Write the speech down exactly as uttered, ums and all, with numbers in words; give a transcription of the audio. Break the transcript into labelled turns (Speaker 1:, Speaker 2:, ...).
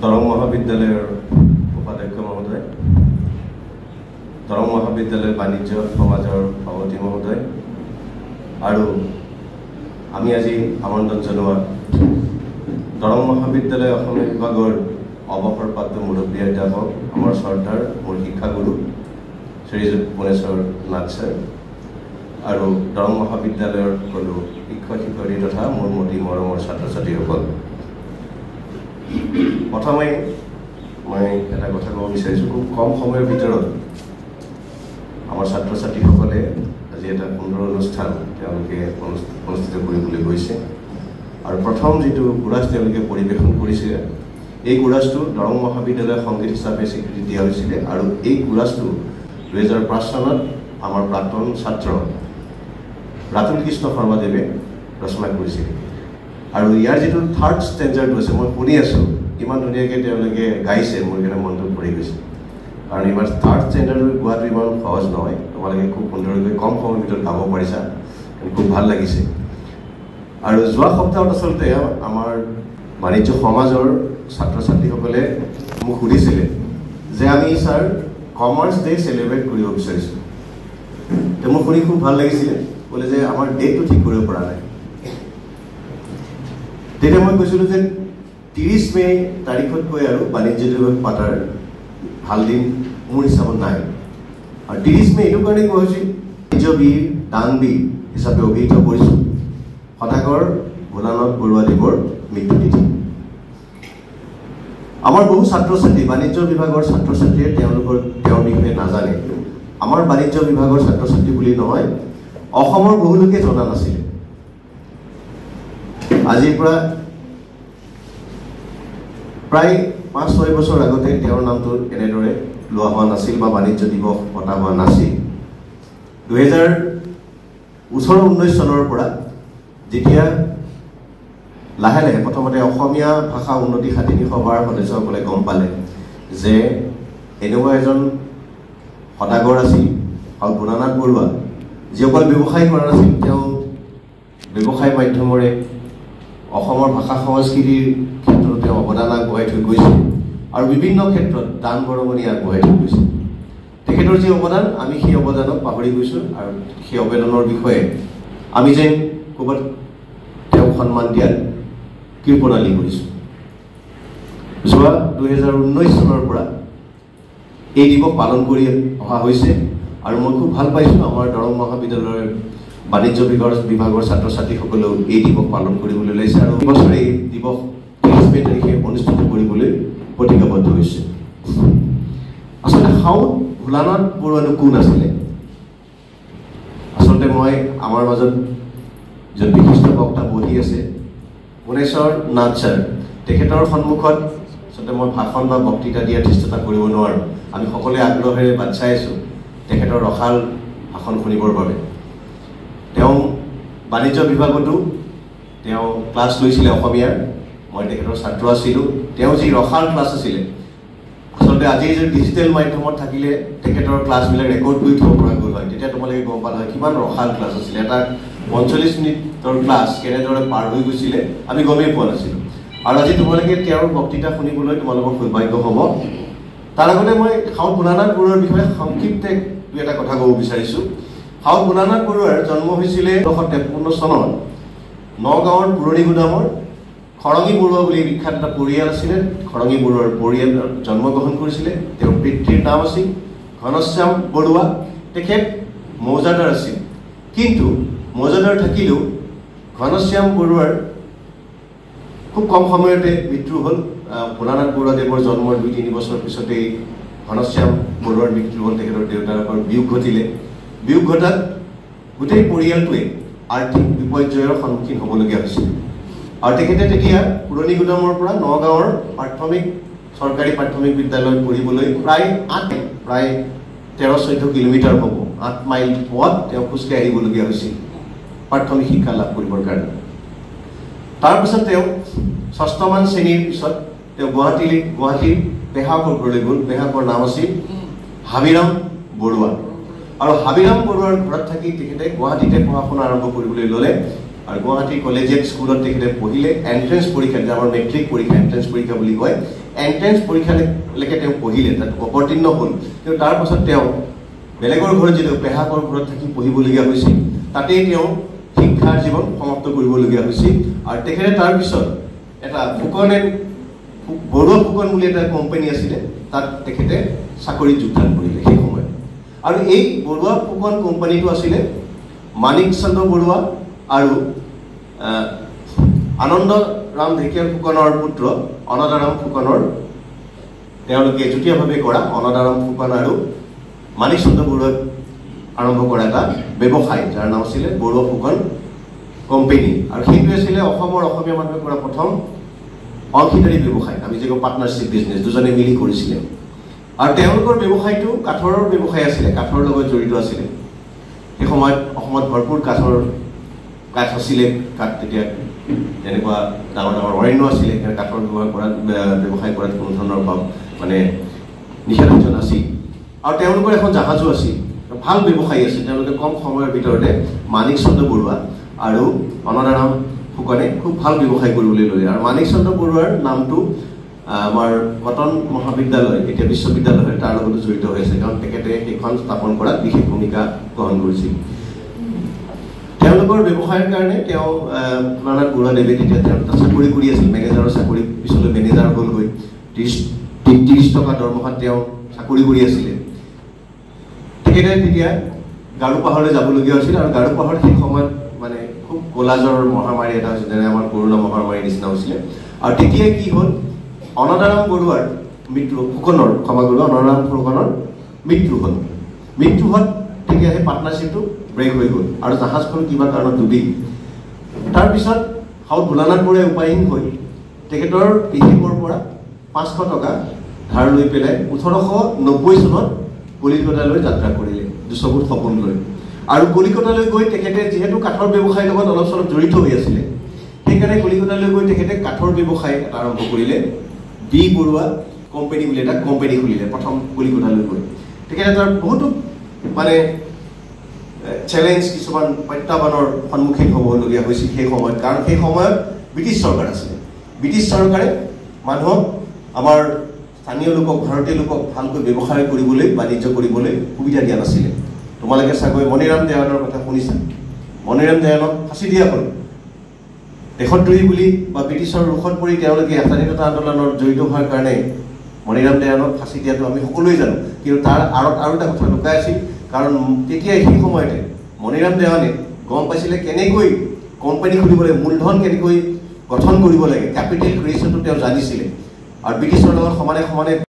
Speaker 1: দৰং মহাবিদ্যালয়ৰ উপাধ্যক্ষ মহোদয়, দৰং মহাবিদ্যালয় বাণিজ্য সমাজৰ সভাপতি মহোদয় আৰু আমি আজি আমন্ত্ৰণ জনোৱা দৰং মহাবিদ্যালয় অসমীয়া বিভাগৰ অৱসৰপ্ৰাপ্ত মুৰব্বী অধ্যাপক আমাৰ শ্ৰদ্ধাৰ মোৰ শিক্ষাগুৰু শ্ৰীযুত পুনেশ্বৰ নাথ ছাৰ আৰু দৰং মহাবিদ্যালয়ৰ সকলো শিক্ষক শিক্ষয়িত্ৰী তথা মোৰ মতি মৰমৰ ছাত্ৰ ছাত্ৰীসকল, প্ৰথমে মই এটা কথা ক'ব বিচাৰিছোঁ। খুব কম সময়ৰ ভিতৰত আমাৰ ছাত্ৰ ছাত্ৰীসকলে আজি এটা সুন্দৰ অনুষ্ঠান তেওঁলোকে অনুষ্ঠিত কৰিবলৈ গৈছে আৰু প্ৰথম যিটো কোৰাছ তেওঁলোকে পৰিৱেশন কৰিছে, এই কোৰাছটো দৰং মহাবিদ্যালয় সংগীত হিচাপে স্বীকৃতি দিয়া হৈছিলে আৰু এই কোৰাছটো দুহেজাৰ পাঁচ চনত আমাৰ প্ৰাক্তন ছাত্ৰ ৰাতুল কৃষ্ণ শৰ্মাদেৱে ৰচনা কৰিছিল আৰু ইয়াৰ যিটো থাৰ্ড ষ্টেঞ্জাৰটো আছে, মই শুনি আছোঁ ইমান ধুনীয়াকৈ তেওঁলোকে গাইছে, মোৰ কাৰণে মনটো ভৰি গৈছে। কাৰণ ইমান থাৰ্ড ষ্টেঞ্জাৰটো গোৱাটো ইমান সহজ নহয়, তোমালোকে খুব সুন্দৰকৈ কম সময়ৰ ভিতৰত গাব পাৰিছা, খুব ভাল লাগিছে। আৰু যোৱা সপ্তাহত আচলতে আমাৰ বাণিজ্য সমাজৰ ছাত্ৰ ছাত্ৰীসকলে মোক সুধিছিলে যে আমি ছাৰ কমাৰ্চ ডে চেলিব্ৰেট কৰিব বিচাৰিছোঁ। তো মোক শুনি খুব ভাল লাগিছিলে, ক'লে যে আমাৰ ডেটটো ঠিক কৰিব পৰা নাই। তেতিয়া মই কৈছিলোঁ যে ত্ৰিছ মে তাৰিখতকৈ আৰু বাণিজ্য দিৱস পাতাৰ ভাল দিন মোৰ হিচাপত নাই। আৰু ত্ৰিছ মে এইটো কাৰণে কোৱা হৈছিল, বাণিজ্য বীৰ দানবীৰ হিচাপে অভিহিত কৰিছোঁ সদাগৰ ভোলানাথ বৰুৱাদেৱৰ মৃত্যু তিথি। আমাৰ বহু ছাত্ৰ ছাত্ৰী বাণিজ্য বিভাগৰ ছাত্ৰ ছাত্ৰীয়ে তেওঁলোকৰ তেওঁৰ বিষয়ে নাজানে। আমাৰ বাণিজ্য বিভাগৰ ছাত্ৰ ছাত্ৰী বুলি নহয়, অসমৰ বহু লোকে জনা নাছিলে। আজিৰ পৰা প্ৰায় পাঁচ ছয় বছৰ আগতে তেওঁৰ নামটো এনেদৰে লোৱা হোৱা নাছিল বা বাণিজ্য দিৱস পতা হোৱা নাছিল। দুহেজাৰ ওঠৰ ঊনৈছ চনৰ পৰা যেতিয়া লাহে লাহে প্ৰথমতে অসমীয়া ভাষা উন্নতি সাধিনী সভাৰ সদস্যসকলে গম পালে যে এনেকুৱা এজন সদাগৰ আছিল আৰু ভোলানাথ বৰুৱা, যি অকল ব্যৱসায় কৰা নাছিল, তেওঁ ব্যৱসায় মাধ্যমেৰে অসমৰ ভাষা সংস্কৃতিৰ ক্ষেত্ৰত তেওঁ অৱদান আগবঢ়াই থৈ গৈছে আৰু বিভিন্ন ক্ষেত্ৰত দান বৰঙণি আগবঢ়াই থৈ গৈছে। তেখেতৰ যি অৱদান, আমি সেই অৱদানক পাহৰি গৈছোঁ আৰু সেই অৱদানৰ বিষয়ে আমি যেন ক'ৰবাত তেওঁক সন্মান দিয়াত কৃপণালী কৰিছোঁ। যোৱা দুহেজাৰ ঊনৈছ চনৰ পৰা এই দিৱস পালন কৰি অহা হৈছে আৰু মই খুব ভাল পাইছোঁ আমাৰ দৰং মহাবিদ্যালয়ৰ বাণিজ্য বিভাগৰ বিভাগৰ ছাত্ৰ ছাত্ৰীসকলেও এই দিৱস পালন কৰিবলৈ ওলাইছে আৰু এই বছৰে এই দিৱস ত্ৰিছ মে তাৰিখে অনুষ্ঠিত কৰিবলৈ প্ৰতিজ্ঞাবদ্ধ হৈছে। আচলতে সাউদ ভোলানাথ বৰুৱানো কোন আছিলে? আচলতে মই আমাৰ মাজত য'ত বিশিষ্ট বক্তা বহি আছে পুনেশ্বৰ নাথ ছাৰ, তেখেতৰ সন্মুখত আচলতে মই ভাষণ বা বক্তৃতা দিয়াৰ চেষ্টা কৰিব নোৱাৰোঁ। আমি সকলোৱে আগ্ৰহেৰে বাট চাই আছোঁ তেখেতৰ ৰসাল ভাষণ শুনিবৰ বাবে। তেওঁ বাণিজ্য বিভাগতো তেওঁ ক্লাছ লৈছিলে অসমীয়াৰ, মই তেখেতৰ ছাত্ৰ আছিলোঁ। তেওঁ যি ৰসাল ক্লাছ আছিলে, আচলতে আজি যদি ডিজিটেল মাধ্যমত থাকিলে তেখেতৰ ক্লাছবিলাক ৰেকৰ্ড কৰি থ'ব পৰা গ'ল হয়, তেতিয়া তোমালোকে গম পালা হয় কিমান ৰসাল ক্লাছ আছিলে। এটা পঞ্চল্লিছ মিনিটৰ ক্লাছ কেনেদৰে পাৰ হৈ গৈছিলে আমি গমেই পোৱা নাছিলোঁ। আৰু আজি তোমালোকে তেওঁৰ বক্তৃতা শুনিবলৈ তোমালোকৰ সৌভাগ্য হ'ব। তাৰ আগতে মই সাউদ ভোলানাথ বৰুৱাৰ বিষয়ে সংক্ষিপ্তে দুই এটা কথা ক'ব বিচাৰিছোঁ। সাউদ ভোলানাথ বৰুৱাৰ জন্ম হৈছিলে ষোল্লশ তেপন্ন চনত নগাঁৱৰ পুৰণি গুদামৰ খৰঙী বৰুৱা বুলি বিখ্যাত এটা পৰিয়াল আছিলে। খৰঙী বৰুৱাৰ পৰিয়ালত জন্মগ্ৰহণ কৰিছিলে। তেওঁৰ পিতৃৰ নাম আছিল ঘনশ্যাম বৰুৱা। তেখেত মৌজাদাৰ আছিল, কিন্তু মৌজাদাৰ থাকিলেও ঘনশ্যাম বৰুৱাৰ খুব কম সময়তে মৃত্যু হ'ল। ভোলানাথ বৰুৱাদেৱৰ জন্মৰ দুই তিনি বছৰ পিছতেই ঘনশ্যাম বৰুৱাৰ মৃত্যু হ'ল। তেখেতৰ দেউতাকৰ বিয়োগ ঘটিলে। বিয়োগ ঘটাত গোটেই পৰিয়ালটোৱে আৰ্থিক বিপৰ্যয়ৰ সন্মুখীন হ'বলগীয়া হৈছিল আৰু তেখেতে তেতিয়া পুৰণি গুদামৰ পৰা নগাঁৱৰ প্ৰাথমিক চৰকাৰী প্ৰাথমিক বিদ্যালয়ত পঢ়িবলৈ প্ৰায় আঠ প্ৰায় তেৰ চৈধ্য কিলোমিটাৰ হ'ব, আঠ মাইল পথ তেওঁ খোজকাঢ়ি আহিবলগীয়া হৈছিল প্ৰাথমিক শিক্ষা লাভ কৰিবৰ কাৰণে। তাৰপিছত তেওঁ ষষ্ঠমান শ্ৰেণীৰ পিছত তেওঁ গুৱাহাটীলৈ গুৱাহাটীৰ পেহাকৰ ঘৰলৈ গ'ল। পেহাকৰ নাম আছিল হাবিৰাম বৰুৱা আৰু হাবিৰাম বৰুৱাৰ ঘৰত থাকি তেখেতে গুৱাহাটীতে পঢ়া শুনা আৰম্ভ কৰিবলৈ ল'লে আৰু গুৱাহাটী কলেজিয়েট স্কুলত তেখেতে পঢ়িলে। এন্ট্ৰেন্স পৰীক্ষা, আমাৰ মেট্ৰিক পৰীক্ষা এন্ট্ৰেন্স পৰীক্ষা বুলি কয়, এণ্ট্ৰেঞ্চ পৰীক্ষালৈকে তেওঁ পঢ়িলে, তাত অৱতীৰ্ণ হ'ল। কিন্তু তাৰ পাছত তেওঁ বেলেগৰ ঘৰত যিটো পেহাকৰ ঘৰত থাকি পঢ়িবলগীয়া হৈছিল, তাতেই তেওঁ শিক্ষাৰ জীৱন সমাপ্ত কৰিবলগীয়া হৈছিল। আৰু তেখেতে তাৰপিছত এটা ফুকন এণ্ড বৰুৱা ফুকন বুলি এটা কোম্পানী আছিলে, তাত তেখেতে চাকৰিত যোগদান কৰিলে সেই সময়ত। আৰু এই বৰুৱা ফুকন কোম্পানীটো আছিলে মানিক চন্দ্ৰ বৰুৱা আৰু আনন্দৰাম ঢেকীয়াল ফুকনৰ পুত্ৰ অনদাৰাম ফুকনৰ, তেওঁলোকে যুটীয়াভাৱে কৰা অনদাৰাম ফুকন আৰু মানিক চন্দ্ৰ বৰুৱাই আৰম্ভ কৰা এটা ব্যৱসায়, যাৰ নাম আছিলে বৰুৱা ফুকন কোম্পানী। আৰু সেইটোৱে আছিলে অসমৰ অসমীয়া মানুহে কৰা প্ৰথম অংশীদাৰী ব্যৱসায়, আমি যে পাৰ্টনাৰশ্বিপ বিজনেছ, দুজনে মিলি কৰিছিলে। আৰু তেওঁলোকৰ ব্যৱসায়টো কাঠৰ ব্যৱসায় আছিলে, কাঠৰ লগত জড়িত আছিলে। সেই সময়ত অসমত ভৰপূৰ কাঠৰ কাঠ আছিলে, কাঠ তেতিয়া তেনেকুৱা ডাঙৰ ডাঙৰ অৰণ্য আছিলে, সেইকাৰণে কাঠৰ ব্যৱহাৰ কৰাত ব্যৱসায় কৰাত কোনো ধৰণৰ মানে নিষেধাজ্ঞা নাছিল। আৰু তেওঁলোকৰ এখন জাহাজো আছিল, ভাল ব্যৱসায়ী আছিল। তেওঁলোকে কম সময়ৰ ভিতৰতে মানিক চন্দ্ৰ বৰুৱা আৰু অনদাৰাম ফুকনে খুব ভাল ব্যৱসায় কৰিবলৈ ল'লে। আৰু মানিক চন্দ্ৰ বৰুৱাৰ নামটো আমাৰ কটন মহাবিদ্যালয়, এতিয়া বিশ্ববিদ্যালয়, তাৰ লগতো জড়িত হৈ আছে, কাৰণ তেখেতে সেইখন স্থাপন কৰাত বিশেষ ভূমিকা গ্ৰহণ কৰিছিল। তেওঁলোকৰ ব্যৱসায়ৰ কাৰণে তেওঁ পুৰণাত বৰুৱাদেৱে তেতিয়া তেওঁ তাত চাকৰি কৰি আছিল, মেনেজাৰৰ চাকৰি, পিছলৈ মেনেজাৰ হ'লগৈ। ত্ৰিছ ত্ৰিছ টকা দৰমহাত তেওঁ চাকৰি কৰি আছিলে। তেখেতে তেতিয়া গাৰো পাহাৰলৈ যাবলগীয়া হৈছিল। আৰু গাৰো পাহাৰত সেই সময়ত মানে খুব কলাজৰ মহামাৰী এটা হৈছিল, যেনে আমাৰ কৰোণা মহামাৰীৰ নিচিনা হৈছিলে। আৰু তেতিয়াই কি হ'ল, অনদাৰাম বৰুৱাৰ মৃত্যু, ফুকনৰ ক্ষমা কৰিব, অনদাৰাম ফুকনৰ মৃত্যু হ'ল। মৃত্যু হোৱাত তেতিয়া সেই পাৰ্টনাৰশ্বিপটো ব্ৰেক হৈ গ'ল আৰু জাহাজখন কিবা কাৰণত ডুবিল। তাৰপিছত সাউদ ভোলানাথ বৰুৱাই উপায়হীন হৈ তেখেতৰ পেহীয়েকৰ পৰা পাঁচশ টকা ধাৰ লৈ পেলাই ওঠৰশ নব্বৈ চনত কলিকতালৈ যাত্ৰা কৰিলে, দুচকুত সপোন লৈ। আৰু কলিকতালৈ গৈ তেখেতে যিহেতু কাঠৰ ব্যৱসায়ৰ লগত অলপ চলপ জড়িত হৈ আছিলে, সেইকাৰণে কলিকতালৈ গৈ তেখেতে কাঠৰ ব্যৱসায় এটা আৰম্ভ কৰিলে। বি বৰুৱা কোম্পানী বুলি এটা কোম্পানী খুলিলে প্ৰথম কলিকতালৈ গৈ। তেখেতে তাৰ বহুতো মানে চেলেঞ্জ, কিছুমান প্ৰত্যাহ্বানৰ সন্মুখীন হ'বলগীয়া হৈছিল সেই সময়ত, কাৰণ সেই সময়ত ব্ৰিটিছ চৰকাৰ আছিলে। ব্ৰিটিছ চৰকাৰে মানুহক, আমাৰ স্থানীয় লোকক, ভাৰতীয় লোকক ভালকৈ ব্যৱসায় কৰিবলৈ, বাণিজ্য কৰিবলৈ সুবিধা দিয়া নাছিলে। তোমালোকে চাগৈ মণিৰাম দেৱানৰ কথা শুনিছা। মণিৰাম দেৱানক ফাঁচি দিয়া হ'ল দেশদ্ৰোহী বুলি, বা ব্ৰিটিছৰ ৰোষত পৰি তেওঁলোকে স্বাধীনতা আন্দোলনত জড়িত হোৱাৰ কাৰণে মণিৰাম দেৱানক ফাঁচি দিয়াটো আমি সকলোৱে জানো। কিন্তু তাৰ আঁৰত আৰু এটা কথা লুকাই আছিল, কাৰণ তেতিয়া সেই সময়তে মণিৰাম দেৱানে গম পাইছিলে কেনেকৈ কোম্পানী খুলিব লাগে, মূলধন কেনেকৈ গঠন কৰিব লাগে, কেপিটেল ক্ৰিয়েশ্যনটো তেওঁ জানিছিলে। আৰু ব্ৰিটিছৰ লগত সমানে সমানে